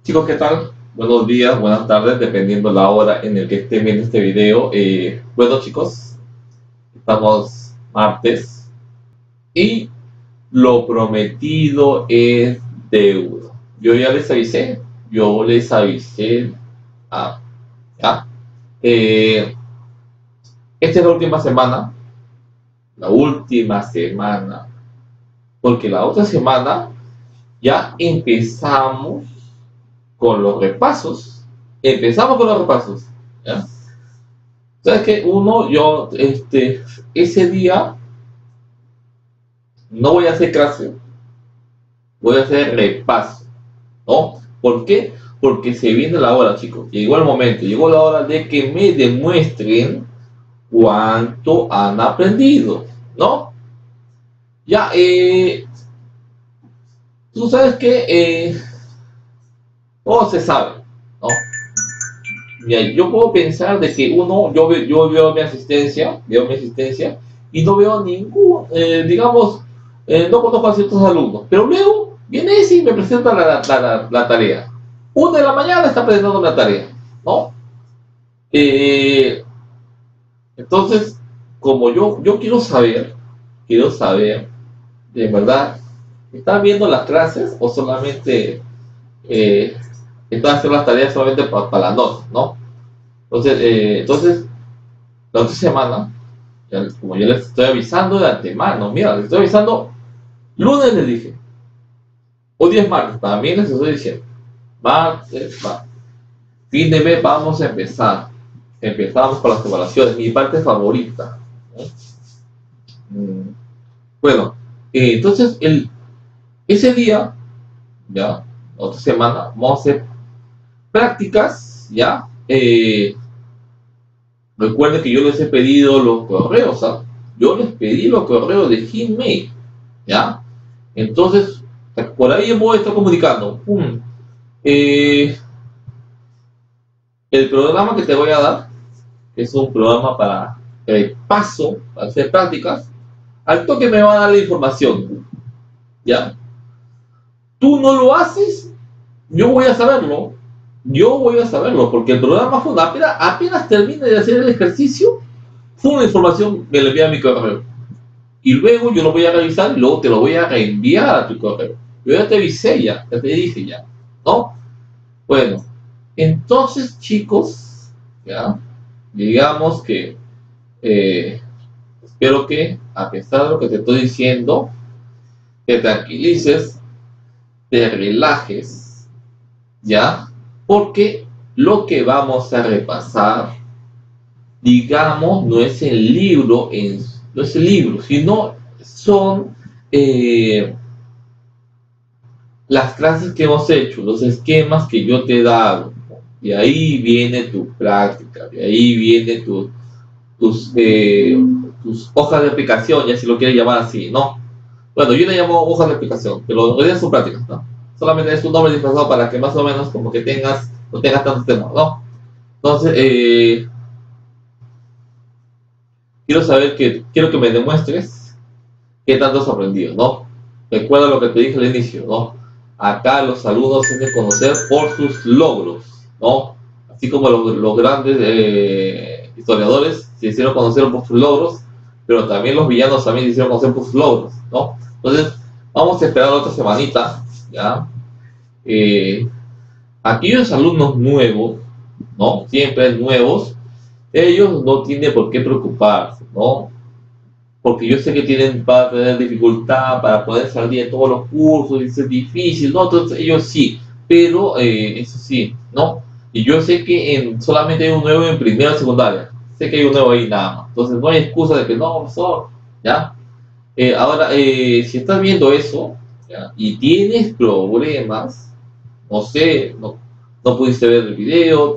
Chicos, ¿qué tal? Buenos días, buenas tardes, dependiendo la hora en el que estén viendo este video. Bueno, chicos, estamos martes y lo prometido es deuda. Yo ya les avisé. Ah, ya. Eh, Esta es la última semana, porque la otra semana ya empezamos con los repasos, ¿ya? ¿Sabes qué? Ese día no voy a hacer clase, voy a hacer repaso, ¿no? ¿Por qué? Porque se viene la hora, chicos. Llegó el momento, llegó la hora de que me demuestren cuánto han aprendido, ¿no? Ya, tú sabes que todo se sabe, ¿no? Mira, yo puedo pensar de que yo veo mi asistencia y no veo ningún, no conozco a ciertos alumnos, pero luego viene ese y me presenta la tarea. 1 de la mañana está presentando la tarea, ¿no? Eh, entonces, como yo quiero saber, de verdad, ¿están viendo las clases o solamente están haciendo las tareas solamente para la nota, ¿no? Entonces, la otra semana, como yo les estoy avisando de antemano, mira, les estoy avisando, lunes les dije, hoy día es martes, también les estoy diciendo, martes, fin de mes vamos a empezar. Empezamos con las evaluaciones, mi parte favorita, ¿no? Bueno, entonces ese día, ya, otra semana, vamos a hacer prácticas, ya. Recuerden que yo les he pedido los correos, ¿sabes? Yo les pedí los correos de Gmail, ¿ya? Entonces, por ahí voy a estar comunicando. Eh, el programa que te voy a dar, que es un programa para paso, para hacer prácticas, al toque me va a dar la información, ¿ya? Tú no lo haces, yo voy a saberlo. Yo voy a saberlo, porque el programa fue apenas termine de hacer el ejercicio, fue una información, me la envía a mi correo. Y luego yo lo voy a revisar y luego te lo voy a reenviar a tu correo. Yo ya te avisé, ya te dije ya, ¿no? Bueno, entonces, chicos, ya, digamos que espero que, a pesar de lo que te estoy diciendo, te tranquilices, te relajes, ya, porque lo que vamos a repasar, digamos, no es el libro, sino son las clases que hemos hecho, los esquemas que yo te he dado. De ahí viene tu práctica, de ahí viene tus hojas de aplicación, ya si lo quieres llamar así, ¿no? Bueno, yo le llamo hojas de aplicación, pero en realidad son prácticas, ¿no? Solamente es un nombre disfrazado para que más o menos como que no tengas tantos temas, ¿no? Entonces, quiero que me demuestres qué tanto has aprendido, ¿no? Recuerda lo que te dije al inicio, ¿no? Acá los alumnos se hacen conocer por sus logros, ¿no? Así como los grandes historiadores se hicieron conocer por sus logros, pero también los villanos también se hicieron conocer por sus logros, ¿no? Entonces, vamos a esperar otra semanita, ¿ya? Eh, Aquellos alumnos nuevos, ¿no? Siempre nuevos, ellos no tienen por qué preocuparse, ¿no? Porque yo sé que van a tener dificultad para poder salir de todos los cursos, y es difícil, ¿no? Entonces ellos sí, pero eso sí, ¿no? Y yo sé que solamente hay un nuevo en primera y secundaria, sé que hay un nuevo ahí nada más, entonces no hay excusa de que no, profesor, ¿ya? Ahora, si estás viendo eso, ¿ya? Y tienes problemas, no sé, no pudiste ver el video,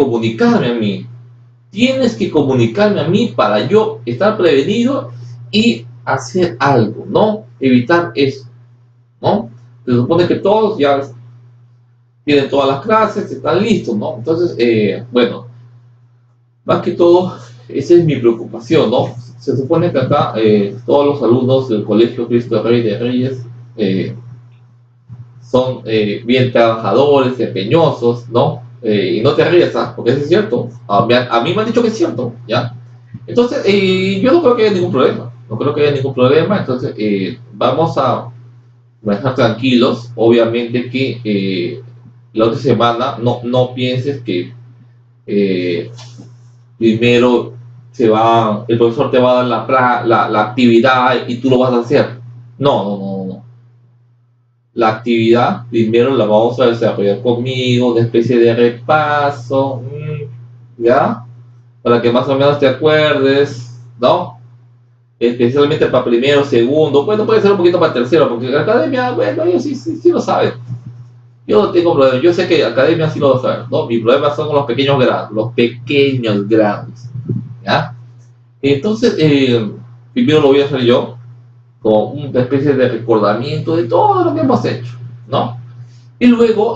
tienes que comunicarme a mí para yo estar prevenido y hacer algo, ¿no? Evitar eso, ¿no? Se supone que todos ya tienen todas las clases, están listos, ¿no? Entonces, bueno, más que todo, esa es mi preocupación, ¿no? Se supone que acá todos los alumnos del Colegio Cristo Rey de Reyes son bien trabajadores, empeñosos, ¿no? Y no te rías, ¿ah? Porque eso es cierto. A mí me han dicho que es cierto, ¿ya? Entonces, yo no creo que haya ningún problema. No creo que haya ningún problema. Entonces, vamos a estar tranquilos. Obviamente que la otra semana no pienses que eh, primero el profesor te va a dar la actividad y tú lo vas a hacer. No. La actividad primero la vamos a desarrollar conmigo, una especie de repaso, ¿ya? Para que más o menos te acuerdes, ¿no? Especialmente para primero, segundo, bueno, puede ser un poquito para tercero, porque la academia, bueno, ellos sí lo saben. Yo no tengo problema, yo sé que academia sí lo va a saber, ¿no? Mi problema son los pequeños grados, ¿ya? Entonces, primero lo voy a hacer yo, con una especie de recordamiento de todo lo que hemos hecho, ¿no? Y luego,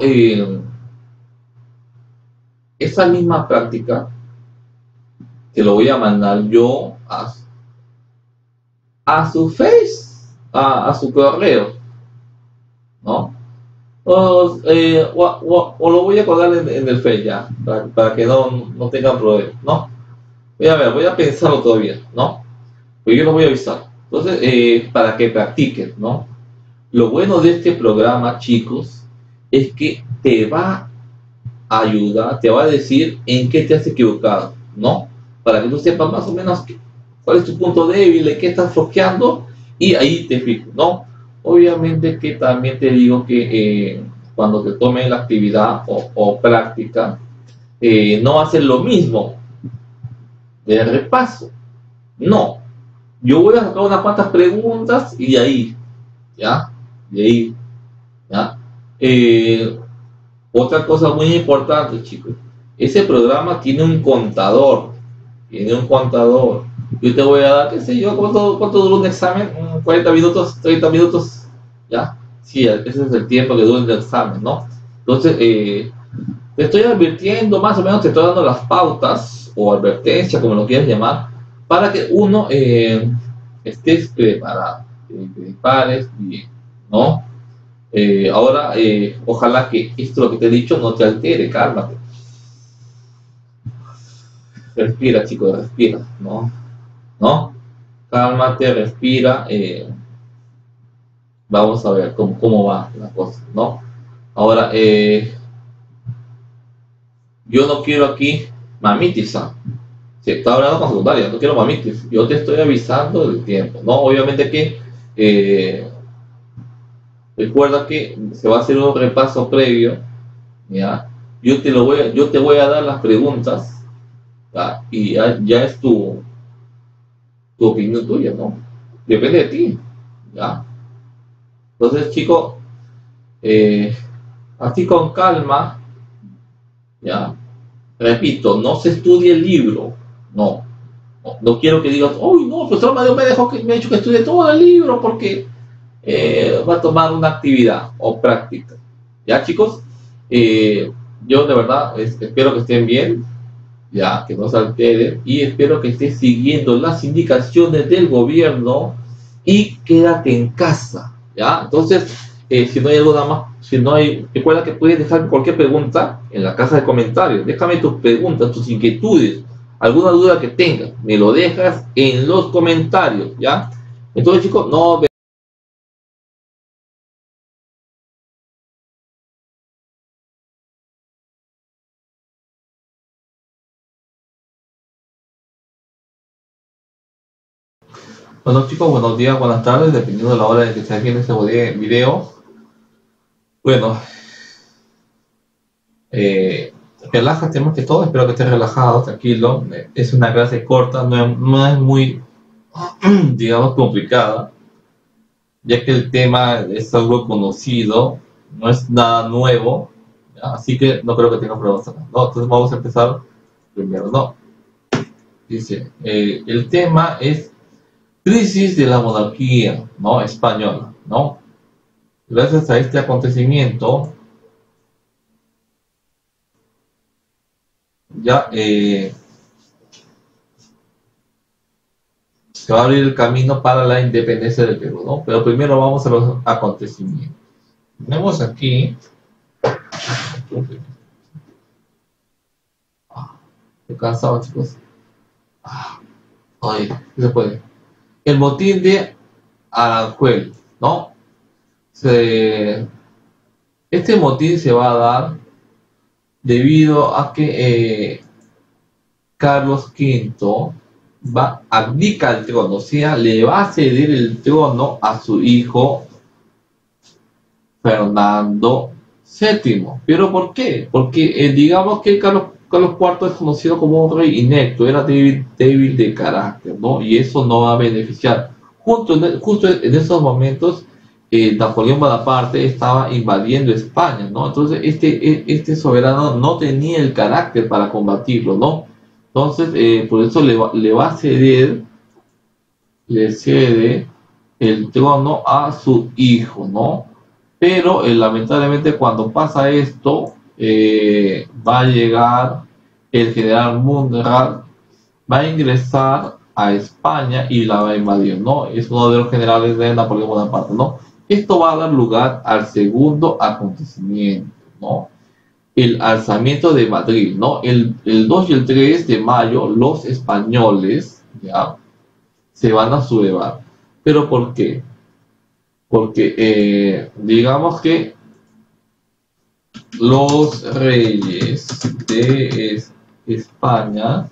esa misma práctica te lo voy a mandar yo a su Face, a su correo, ¿no? O lo voy a colgar en el Face ya, para que no tengan problemas, ¿no? Voy a pensarlo todavía, ¿no? Pero yo lo voy a avisar. Entonces, para que practiquen, ¿no? Lo bueno de este programa, chicos, es que te va a ayudar, te va a decir en qué te has equivocado, ¿no? Para que tú sepas más o menos cuál es tu punto débil, en qué estás flojeando y ahí te fijo, ¿no? Obviamente que también te digo que cuando te tomen la actividad o práctica, no hacer lo mismo de repaso, no. Yo voy a sacar unas cuantas preguntas y ahí, ¿ya? Y ahí, ¿ya? Otra cosa muy importante, chicos, ese programa tiene un contador, Yo te voy a dar, qué sé yo, ¿cuánto dura un examen? 40 minutos, 30 minutos, ¿ya? Sí, ese es el tiempo que dura el examen, ¿no? Entonces, te estoy advirtiendo, más o menos te estoy dando las pautas o advertencia, como lo quieras llamar, para que uno estés preparado, te prepares bien, ¿no? Ahora, ojalá que esto lo que te he dicho no te altere, cálmate. Respira, chicos, respira, ¿no? ¿No? Cálmate, respira. Vamos a ver cómo va la cosa, ¿no? Ahora, yo no quiero aquí mamitis, ¿ah? Si está hablando con secundaria, no quiero mamitis. Yo te estoy avisando del tiempo, ¿no? Obviamente que recuerda que se va a hacer un repaso previo, ¿ya? Yo te voy a dar las preguntas, ¿ya? Y ya es tu opinión tuya, ¿no? Depende de ti, ¿ya? Entonces, chicos, así con calma, ¿ya? Repito, no se estudie el libro, no quiero que digas, uy, no, profesor Madeo me ha dicho que estudie todo el libro porque va a tomar una actividad o práctica. ¿Ya, chicos? Yo de verdad espero que estén bien, ya, que no se alteren y espero que estés siguiendo las indicaciones del gobierno y quédate en casa, ¿ya? Entonces, si no hay alguna más, si no hay, recuerda que puedes dejar cualquier pregunta en la caja de comentarios, déjame tus preguntas, tus inquietudes, alguna duda que tengas, me lo dejas en los comentarios, ¿ya? Entonces, chicos, no. Bueno, chicos, buenos días, buenas tardes, dependiendo de la hora en que estés viendo este video. Bueno, relájate más que todo, espero que estés relajado, tranquilo. Es una clase corta, no es muy, digamos, complicada, ya que el tema es algo conocido, no es nada nuevo, ¿ya? Así que no creo que tenga problemas acá, ¿no? Entonces vamos a empezar primero, ¿no? Dice, el tema es crisis de la monarquía, ¿no? Española, ¿no? Gracias a este acontecimiento, ya se va a abrir el camino para la independencia del Perú, ¿no? Pero primero vamos a los acontecimientos. Tenemos aquí, estoy cansado, chicos. Ay, ¿qué se puede? El motín de Aranjuez, ¿no? Este motín se va a dar debido a que Carlos V abdica el trono, o sea, le va a ceder el trono a su hijo Fernando VII. ¿Pero por qué? Porque digamos que Carlos IV es conocido como un rey inepto, era débil de carácter, ¿no? Y eso no va a beneficiar. Justo en esos momentos, Napoleón Bonaparte estaba invadiendo España, ¿no? Entonces, este soberano no tenía el carácter para combatirlo, ¿no? Entonces, por eso le va a ceder, le cede el trono a su hijo, ¿no? Pero lamentablemente cuando pasa esto, va a llegar el general Murat, va a ingresar a España y la va a invadir, ¿no? Es uno de los generales de Napoleón Bonaparte, ¿no? Esto va a dar lugar al segundo acontecimiento, ¿no? El alzamiento de Madrid, ¿no? El 2 y el 3 de mayo los españoles, ¿ya? Se van a sublevar. ¿Pero por qué? Porque digamos que los reyes de España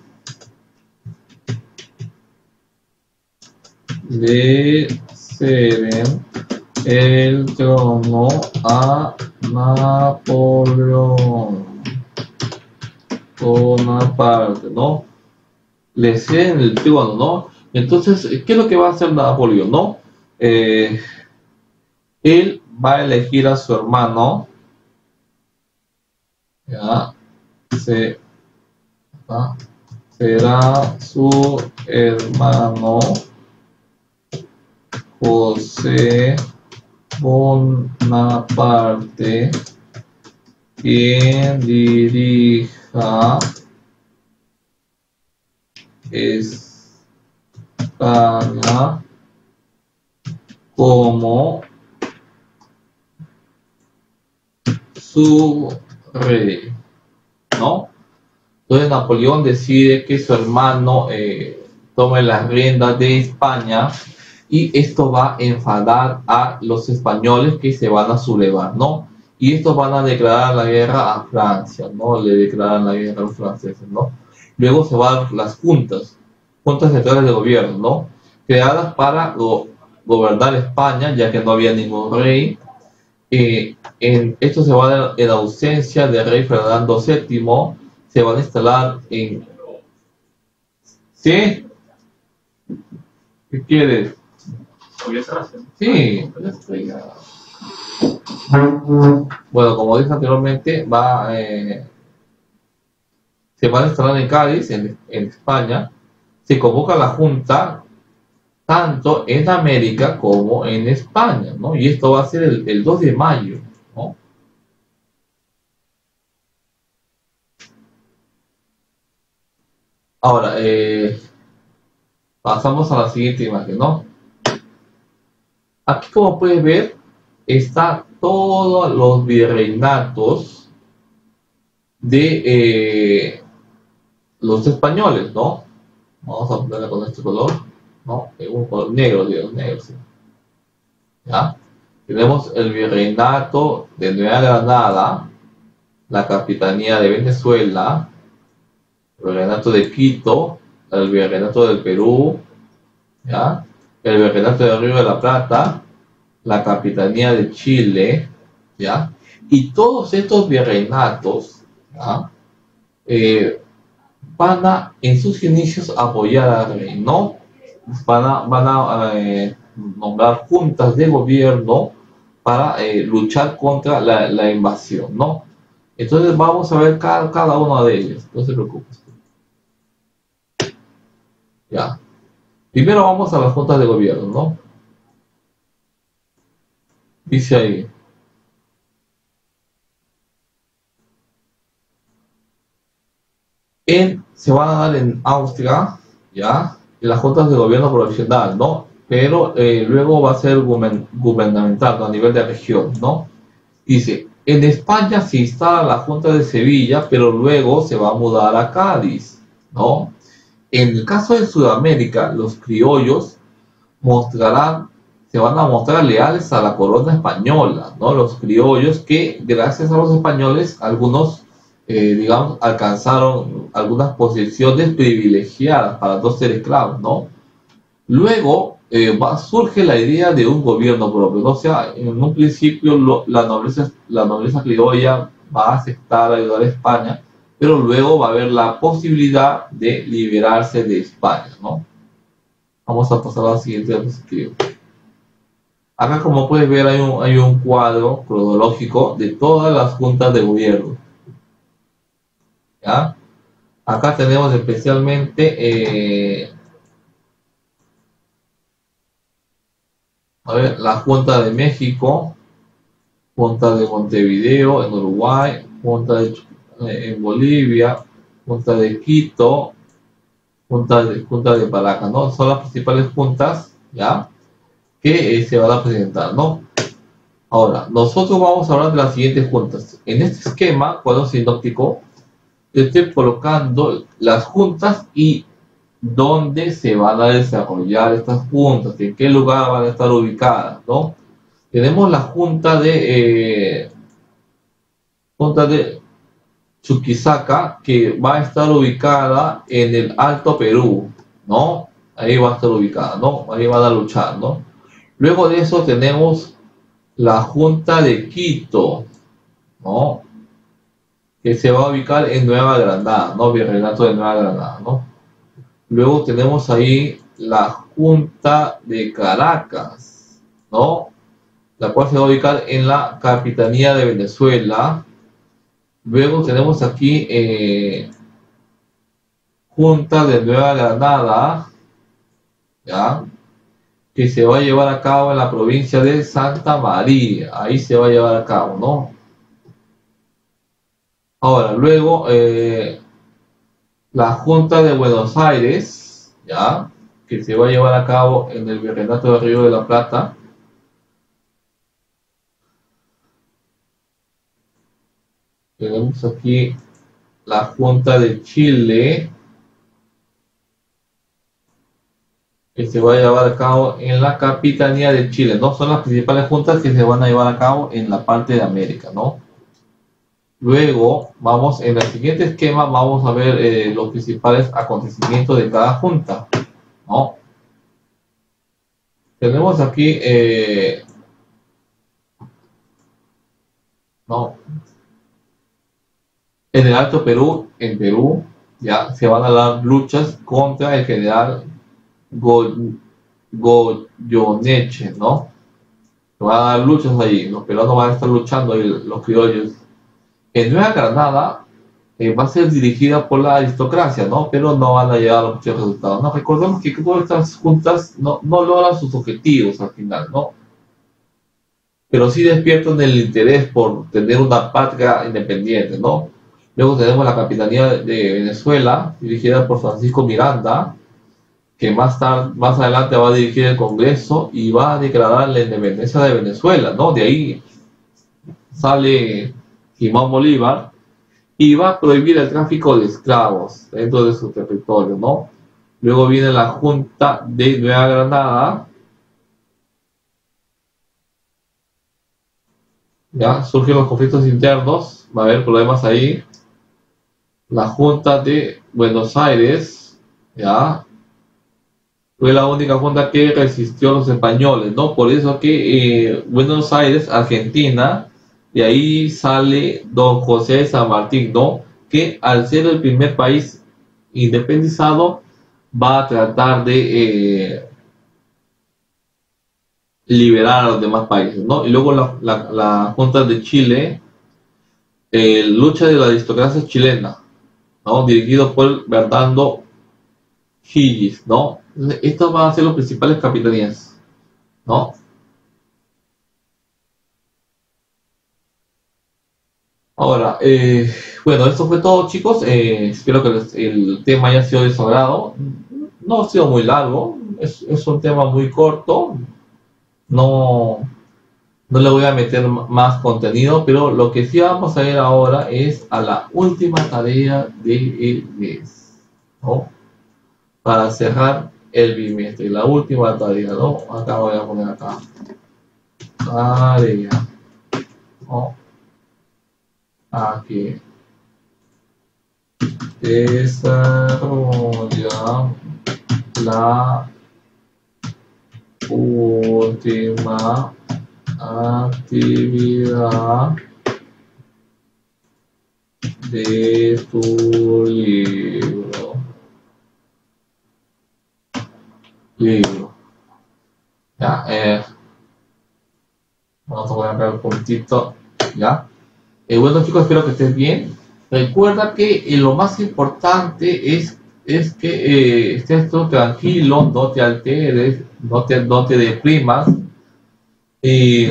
le ceden el trono a Napoleón Bonaparte, ¿no? Le ceden el trono, ¿no? Entonces, ¿qué es lo que va a hacer Napoleón, no? Él va a elegir a su hermano, ya, será su hermano José Bonaparte quien dirija España como su rey, ¿no? Entonces Napoleón decide que su hermano tome las riendas de España y esto va a enfadar a los españoles que se van a sublevar, ¿no? Y estos van a declarar la guerra a Francia, ¿no? Le declaran la guerra a los franceses, ¿no? Luego se van a dar las juntas centrales de gobierno, ¿no? Creadas para gobernar España, ya que no había ningún rey. Esto se va a dar en ausencia del rey Fernando VII, se van a instalar en... ¿Sí? ¿Qué quieres? Sí, bueno, como dije anteriormente, se van a instalar en Cádiz, en España. Se convoca la Junta tanto en América como en España, ¿no? Y esto va a ser el 2 de mayo, ¿no? Ahora, pasamos a la siguiente imagen, ¿no? Aquí, como puedes ver, está todos los virreinatos de los españoles, ¿no? Vamos a ponerla con este color, ¿no? Un color negro, digamos, negro, sí. ¿Ya? Tenemos el virreinato de Nueva Granada, la capitanía de Venezuela, el virreinato de Quito, el virreinato del Perú, ¿ya? El virreinato del Río de la Plata, la capitanía de Chile, ¿ya? Y todos estos virreinatos, ¿ya? Van a, en sus inicios, apoyar al rey, ¿no? Van a nombrar juntas de gobierno para luchar contra la invasión, ¿no? Entonces vamos a ver cada una de ellas, no se preocupes. Ya. Primero vamos a las juntas de gobierno, ¿no? Dice ahí. Se van a dar en Austria, ¿ya? En las juntas de gobierno provisional, ¿no? Pero luego va a ser gubernamental, ¿no? A nivel de región, ¿no? Dice, en España se instala la Junta de Sevilla, pero luego se va a mudar a Cádiz, ¿no? En el caso de Sudamérica, los criollos mostrarán, se van a mostrar leales a la corona española, ¿no? Los criollos que, gracias a los españoles, algunos, digamos, alcanzaron algunas posiciones privilegiadas para no ser esclavos, ¿no? Luego surge la idea de un gobierno propio, ¿no? O sea, en un principio la nobleza criolla va a aceptar ayudar a España, pero luego va a haber la posibilidad de liberarse de España, ¿no? Vamos a pasar a la siguiente diapositiva. Acá, como puedes ver, hay un cuadro cronológico de todas las juntas de gobierno, ¿ya? Acá tenemos especialmente a ver, la Junta de México, Junta de Montevideo en Uruguay, en Bolivia, Junta de Quito, Junta de Paracas, ¿no? Son las principales juntas, ¿ya? Que se van a presentar, ¿no? Ahora, nosotros vamos a hablar de las siguientes juntas. En este esquema, cuadro sinóptico, yo estoy colocando las juntas y dónde se van a desarrollar estas juntas, en qué lugar van a estar ubicadas, ¿no? Tenemos la junta de Chuquisaca, que va a estar ubicada en el Alto Perú, ¿no? Ahí va a estar ubicada, ¿no? Ahí van a luchar, ¿no? Luego de eso tenemos la Junta de Quito, ¿no? Que se va a ubicar en Nueva Granada, ¿no? Virreinato de Nueva Granada, ¿no? Luego tenemos ahí la Junta de Caracas, ¿no? La cual se va a ubicar en la Capitanía de Venezuela. Luego tenemos aquí Junta de Nueva Granada, ¿ya? Que se va a llevar a cabo en la provincia de Santa María. Ahí se va a llevar a cabo, ¿no? Ahora, luego la Junta de Buenos Aires, ¿ya? Que se va a llevar a cabo en el Virreinato del Río de la Plata. Tenemos aquí la Junta de Chile, que se va a llevar a cabo en la Capitanía de Chile, ¿no? Son las principales juntas que se van a llevar a cabo en la parte de América, ¿no? Luego, vamos, en el siguiente esquema, vamos a ver los principales acontecimientos de cada junta, ¿no? Tenemos aquí, ¿no? En el Alto Perú, en Perú, ya se van a dar luchas contra el general Goyeneche, ¿no? Se van a dar luchas ahí, los peruanos van a estar luchando ahí, los criollos. En Nueva Granada va a ser dirigida por la aristocracia, ¿no? Pero no van a llegar a muchos resultados, ¿no? Recordemos que todas estas juntas no logran sus objetivos al final, ¿no? Pero sí despiertan el interés por tener una patria independiente, ¿no? Luego tenemos la Capitanía de Venezuela, dirigida por Francisco Miranda, que más adelante va a dirigir el Congreso y va a declarar la independencia de Venezuela, ¿no? De ahí sale Simón Bolívar y va a prohibir el tráfico de esclavos dentro de su territorio, ¿no? Luego viene la Junta de Nueva Granada, ya surgen los conflictos internos, va a haber problemas ahí. La Junta de Buenos Aires, ya fue la única junta que resistió a los españoles, ¿no? Por eso que Buenos Aires, Argentina, de ahí sale don José de San Martín, ¿no? Que al ser el primer país independizado va a tratar de liberar a los demás países, ¿no? Y luego la Junta de Chile, lucha de la aristocracia chilena, ¿no? Dirigido por Bernardo Higgins, ¿no? Entonces, estos van a ser los principales capitanías, ¿no? Ahora, bueno, esto fue todo, chicos. Espero que el tema haya sido de su agrado. No ha sido muy largo, es un tema muy corto. No, No le voy a meter más contenido, pero lo que sí vamos a ir ahora es a la última tarea del mes, ¿no? Para cerrar el bimestre, la última tarea, ¿no? Acá voy a poner acá. Tarea, ¿no? Aquí. Desarrolla la última actividad de tu libro. Ya, vamos a poner acá el puntito. Ya. Bueno, chicos, espero que estés bien. Recuerda que lo más importante es que estés todo tranquilo, no te alteres, no te deprimas. Y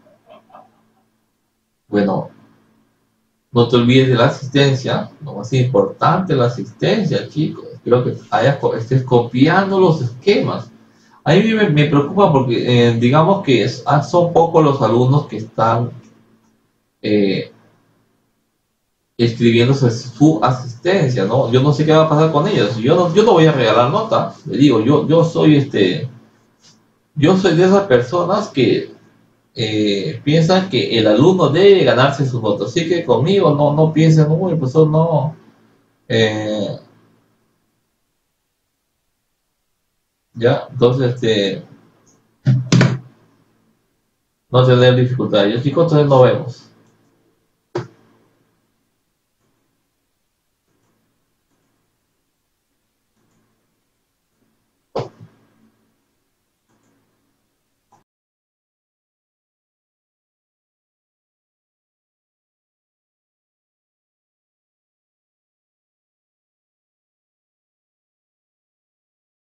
bueno, no te olvides de la asistencia. Lo más importante es la asistencia, chicos. Espero que estés copiando los esquemas. A mí me preocupa porque digamos que son pocos los alumnos que están eh, escribiéndose su asistencia, ¿no? Yo no sé qué va a pasar con ellos. Yo no voy a regalar notas. Le digo, yo soy de esas personas que piensan que el alumno debe ganarse su nota. Así que conmigo no piensen, uy, el profesor no. eh, ya, entonces, no tener dificultades. Yo chicos, entonces nos vemos.